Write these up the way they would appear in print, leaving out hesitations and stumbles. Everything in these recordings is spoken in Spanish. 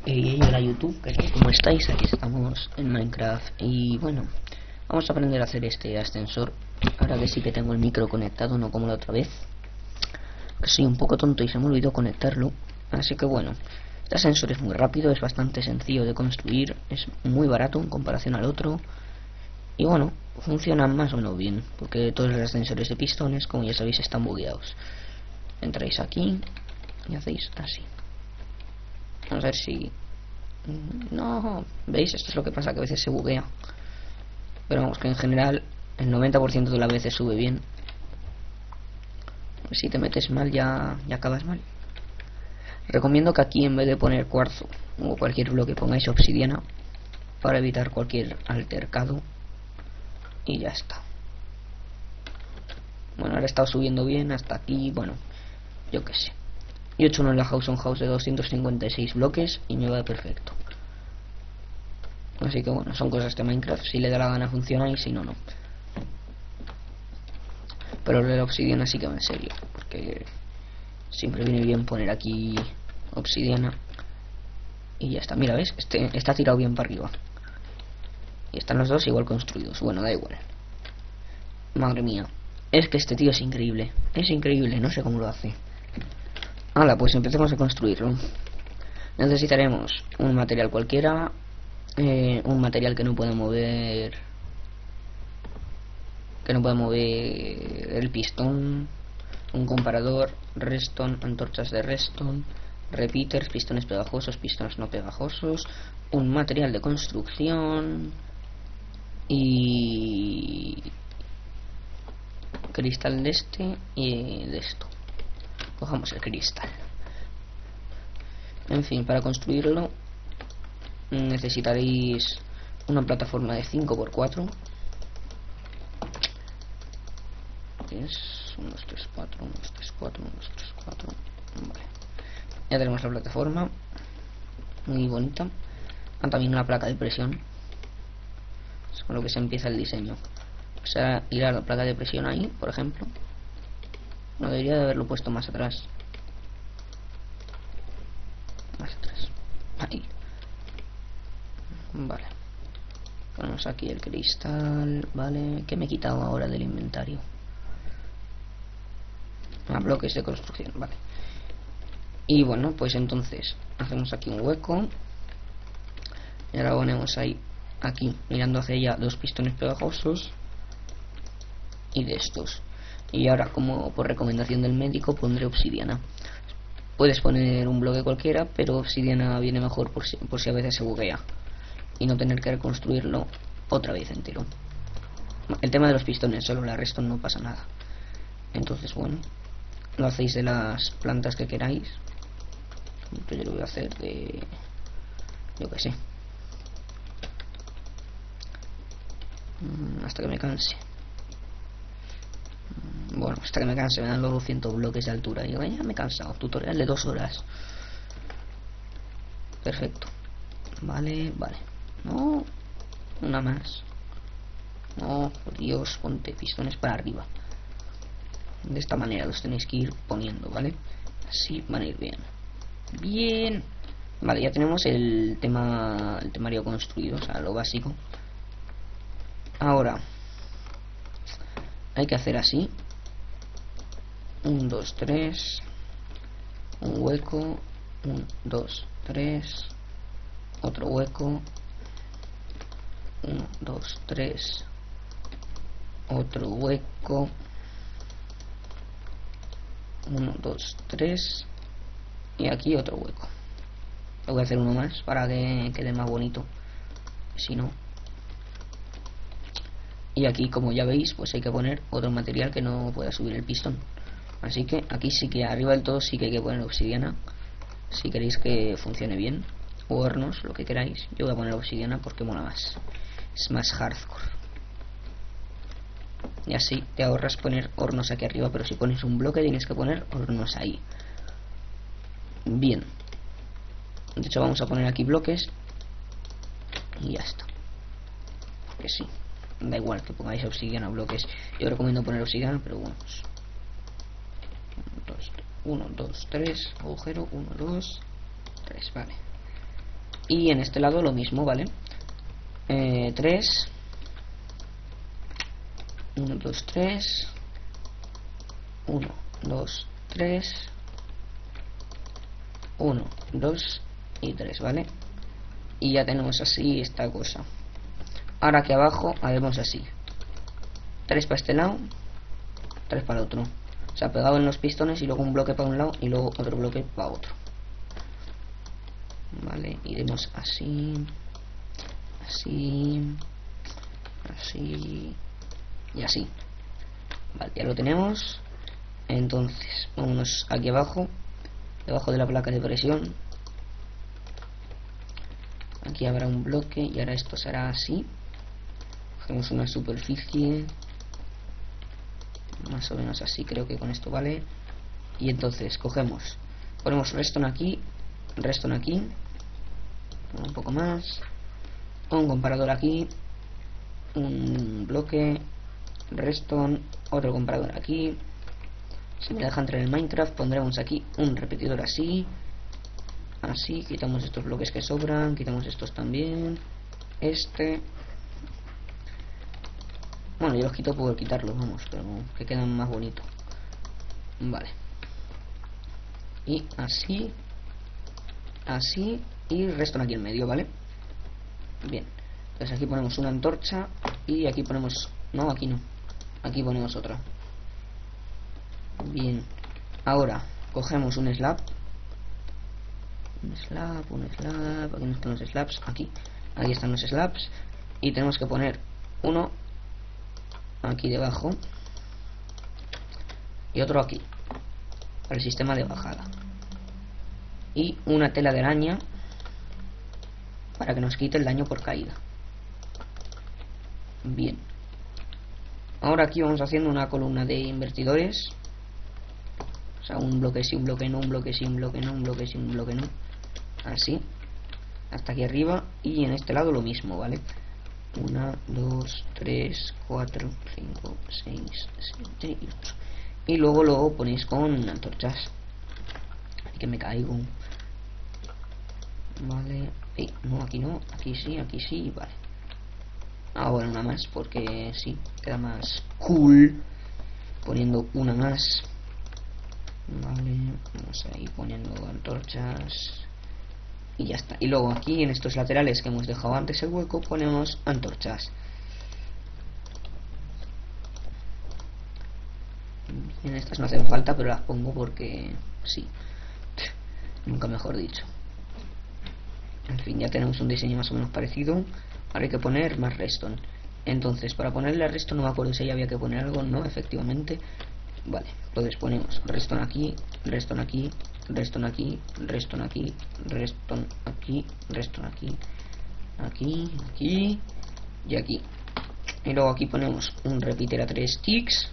Hola YouTube, ¿qué tal? ¿Cómo estáis? Aquí estamos en Minecraft y bueno, vamos a aprender a hacer este ascensor. Ahora que sí que tengo el micro conectado, no como la otra vez, que soy un poco tonto y se me olvidó conectarlo. Así que bueno, este ascensor es muy rápido, es bastante sencillo de construir, es muy barato en comparación al otro. Y bueno, funciona más o menos bien, porque todos los ascensores de pistones, como ya sabéis, están bugueados. Entráis aquí y hacéis así. Vamos a ver si... No, ¿veis? Esto es lo que pasa, que a veces se buguea. Pero vamos, que en general el 90% de las veces sube bien. Si te metes mal ya acabas mal. Recomiendo que aquí, en vez de poner cuarzo o cualquier bloque, pongáis obsidiana para evitar cualquier altercado. Y ya está. Bueno, ahora he estado subiendo bien hasta aquí. Bueno, yo qué sé. Yo he hecho uno en la House on House de 256 bloques y me va perfecto. Así que bueno, son cosas de Minecraft. Si le da la gana funciona y si no, no. Pero lo de la obsidiana sí que va en serio, porque siempre viene bien poner aquí obsidiana. Y ya está, mira, ¿ves? Este está tirado bien para arriba. Y están los dos igual construidos. Bueno, da igual. Madre mía. Es que este tío es increíble. Es increíble, no sé cómo lo hace. Hala, pues empecemos a construirlo. Necesitaremos un material cualquiera. Un material que no pueda mover... el pistón. Un comparador. Redstone, antorchas de redstone. Repeaters, pistones pegajosos, pistones no pegajosos. Un material de construcción. Y... cristal de este y de esto. Cojamos el cristal. En fin, para construirlo necesitaréis una plataforma de 5×4. Es 1, 2, 3, 4, 1, 2, 3, 4, 1, 2, 3, 4. Vale. Ya tenemos la plataforma. Muy bonita. También una placa de presión. Es con lo que se empieza el diseño. O sea, ir a la placa de presión ahí, por ejemplo. No debería de haberlo puesto más atrás. Más atrás. Ahí. Vale. Ponemos aquí el cristal. Vale. ¿Qué me he quitado ahora del inventario? Bloques de construcción. Vale. Y bueno, pues entonces hacemos aquí un hueco. Y ahora ponemos ahí, aquí, mirando hacia allá, dos pistones pegajosos. Y de estos. Y ahora, como por recomendación del médico, pondré obsidiana. Puedes poner un bloque cualquiera, pero obsidiana viene mejor por si a veces se buguea. Y no tener que reconstruirlo otra vez entero. El tema de los pistones, solo la resto no pasa nada. Entonces, bueno, lo hacéis de las plantas que queráis. Yo lo voy a hacer de... yo que sé. Hasta que me canse. Bueno, hasta que me canse, me dan los 200 bloques de altura. Y yo ya me he cansado. Tutorial de 2 horas. Perfecto. Vale, vale. No, una más. No, por Dios, ponte pistones para arriba. De esta manera los tenéis que ir poniendo, ¿vale? Así van a ir bien. Bien. Vale, ya tenemos el temario construido, o sea, lo básico. Ahora hay que hacer así. 1, 2, 3. Un hueco. 1, 2, 3. Otro hueco. 1, 2, 3. Otro hueco. 1, 2, 3. Y aquí otro hueco. Le voy a hacer uno más para que quede más bonito. Si no. Y aquí, como ya veis, pues hay que poner otro material que no pueda subir el pistón. Así que aquí sí que arriba del todo sí que hay que poner obsidiana. Si queréis que funcione bien. O hornos, lo que queráis. Yo voy a poner obsidiana porque mola más. Es más hardcore. Y así te ahorras poner hornos aquí arriba, pero si pones un bloque tienes que poner hornos ahí. Bien. De hecho vamos a poner aquí bloques. Y ya está. Porque sí. Da igual que pongáis obsidiana o bloques. Yo recomiendo poner obsidiana, pero bueno. 1, 2, 3. Agujero. 1, 2, 3. Vale. Y en este lado lo mismo, ¿vale? 3 1, 2, 3 1, 2, 3 1, 2 y 3, ¿vale? Y ya tenemos así esta cosa. Ahora aquí abajo haremos así: 3 para este lado, 3 para el otro. O sea, pegado en los pistones y luego un bloque para un lado y luego otro bloque para otro. Vale, iremos así, así, así y así. Vale, ya lo tenemos. Entonces, vámonos aquí abajo, debajo de la placa de presión. Aquí habrá un bloque y ahora esto será así. Hacemos una superficie más o menos así, creo que con esto vale. Y entonces cogemos, ponemos redstone aquí, un poco más, un comparador aquí, un bloque, redstone, otro comparador aquí. Si me deja entrar en Minecraft pondremos aquí un repetidor así, así, quitamos estos bloques que sobran, quitamos estos también, bueno, yo los quito por quitarlos, vamos, pero que quedan más bonitos. Vale. Y así, así, y redstone aquí en medio, ¿vale? Bien. Entonces aquí ponemos una antorcha y aquí ponemos... No, aquí no. Aquí ponemos otra. Bien. Ahora cogemos un slab. Un slab. Aquí no están los slabs. Aquí están los slabs. Y tenemos que poner uno aquí debajo y otro aquí para el sistema de bajada, y una tela de araña para que nos quite el daño por caída. Bien, ahora aquí vamos haciendo una columna de invertidores, o sea, un bloque sí, un bloque no, un bloque sí, un bloque no, un bloque sí, un bloque no, así hasta aquí arriba. Y en este lado lo mismo, ¿vale? 1, 2, 3, 4, 5, 6, 7 y 8. Y luego lo ponéis con antorchas. Ay, que me caigo. Vale. No, aquí no. Aquí sí, vale. Ahora una más porque sí, queda más cool poniendo una más. Vale, vamos a ir poniendo antorchas. Y ya está. Y luego aquí en estos laterales que hemos dejado antes el hueco ponemos antorchas. Bien, estas no hacen falta, pero las pongo porque sí. Nunca mejor dicho. En fin, ya tenemos un diseño más o menos parecido. Ahora hay que poner más redstone. Entonces, para ponerle redstone no me acuerdo si ya había que poner algo. No, efectivamente. Vale, entonces ponemos redstone aquí, redstone aquí, redstone aquí, redstone aquí, redstone aquí, redstone aquí, aquí, aquí y aquí. Y luego aquí ponemos un repeater a 3 ticks.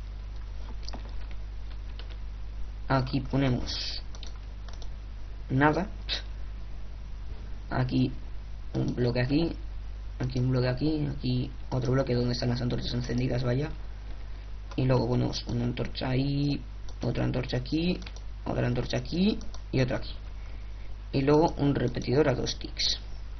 Aquí ponemos nada. Aquí un bloque aquí, aquí un bloque aquí, aquí otro bloque donde están las antorchas encendidas, vaya. Y luego ponemos una antorcha ahí, otra antorcha aquí, otra antorcha aquí y otra aquí. Y luego un repetidor a 2 ticks.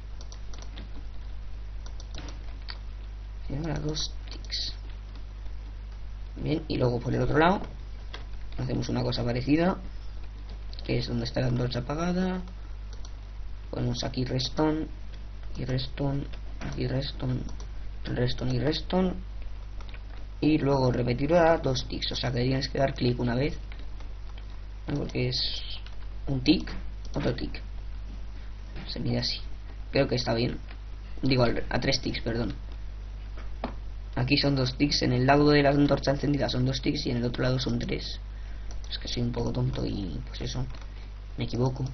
A 2 ticks. Bien, y luego por el otro lado hacemos una cosa parecida, que es donde está la antorcha apagada. Ponemos aquí redstone y redstone, aquí redstone, redstone y redstone. Y luego repetirlo a 2 ticks, o sea que tienes que dar clic una vez, porque es un tick, otro tick. Se mide así. Creo que está bien. Digo a 3 ticks, perdón. Aquí son 2 ticks, en el lado de la antorcha encendida son 2 ticks y en el otro lado son 3. Es que soy un poco tonto y pues eso, me equivoco.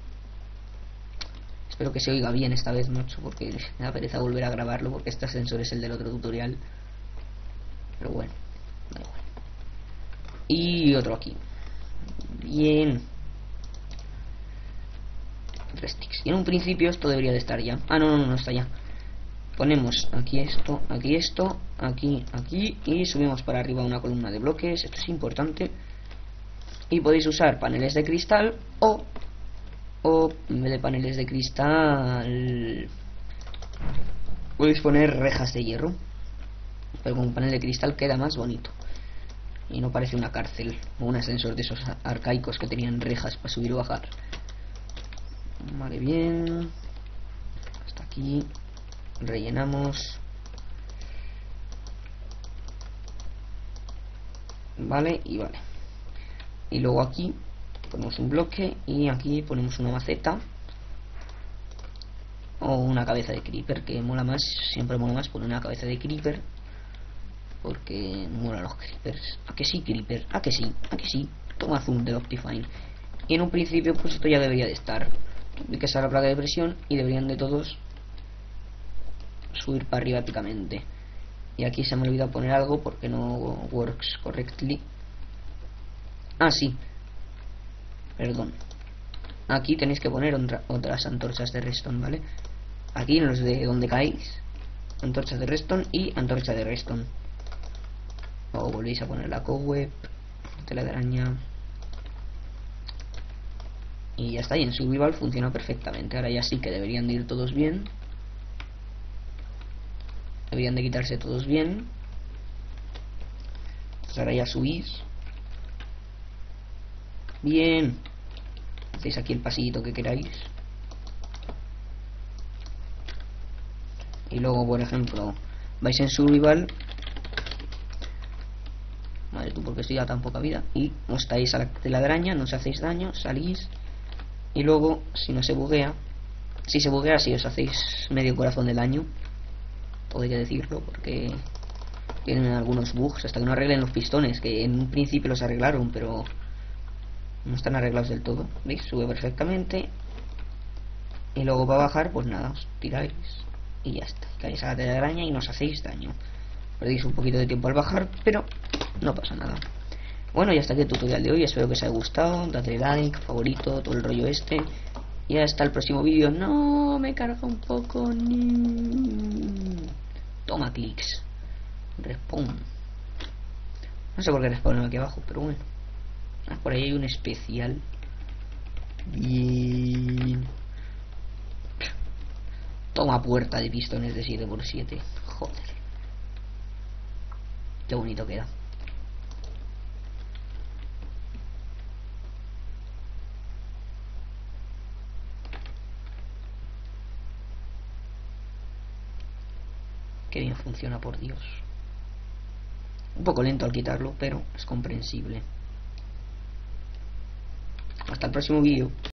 Espero que se oiga bien esta vez, macho, porque me da pereza volver a grabarlo porque este ascensor es el del otro tutorial. Pero bueno, da igual. Y otro aquí. Bien. 3 ticks. Y en un principio esto debería de estar ya. Ah, no está ya. Ponemos aquí esto, aquí esto, aquí, aquí. Y subimos para arriba una columna de bloques. Esto es importante. Y podéis usar paneles de cristal o O en vez de paneles de cristal podéis poner rejas de hierro, pero con un panel de cristal queda más bonito y no parece una cárcel o un ascensor de esos arcaicos que tenían rejas para subir o bajar. Vale, bien, hasta aquí rellenamos. Vale, y vale, y luego aquí ponemos un bloque y aquí ponemos una maceta o una cabeza de creeper, que mola más, siempre mola más poner una cabeza de creeper porque mola los creepers. ¿A que sí, creeper? ¿A que sí? ¿A que sí? Toma zoom del Optifine. Y en un principio pues esto ya debería de estar, que sea la placa de presión y deberían de todos subir para arriba épicamente. Y aquí se me olvidó poner algo porque no works correctly. Ah, sí, perdón, aquí tenéis que poner otras antorchas de redstone, ¿vale? Aquí en los de donde caéis, antorchas de redstone y antorcha de redstone. O volvéis a poner la cobweb, tela de araña. Y ya está, y en survival funciona perfectamente. Ahora ya sí que deberían de ir todos bien. Deberían de quitarse todos bien. Entonces ahora ya subís. Bien. Hacéis aquí el pasillito que queráis. Y luego, por ejemplo, vais en survival. Madre tú, porque estoy a tan poca vida. Y os estáis a la telaraña, no os hacéis daño, salís. Y luego, si no se buguea, si se buguea, si os hacéis medio corazón del año. Todo hay que decirlo, porque tienen algunos bugs hasta que no arreglen los pistones, que en un principio los arreglaron, pero no están arreglados del todo. ¿Veis? Sube perfectamente. Y luego para bajar, pues nada, os tiráis y ya está. Caéis a la telaraña y no os hacéis daño. Perdéis un poquito de tiempo al bajar, pero no pasa nada. Bueno, y hasta aquí el tutorial de hoy. Espero que os haya gustado. Dadle like, favorito, todo el rollo este. Y hasta el próximo vídeo. No, me carga un poco. Toma clics. Respawn. No sé por qué respawn aquí abajo, pero bueno. Ah, por ahí hay un especial. Bien. Toma puerta de pistones de 7×7. Joder. Qué bonito queda. Qué bien funciona, por Dios. Un poco lento al quitarlo, pero es comprensible. Hasta el próximo vídeo.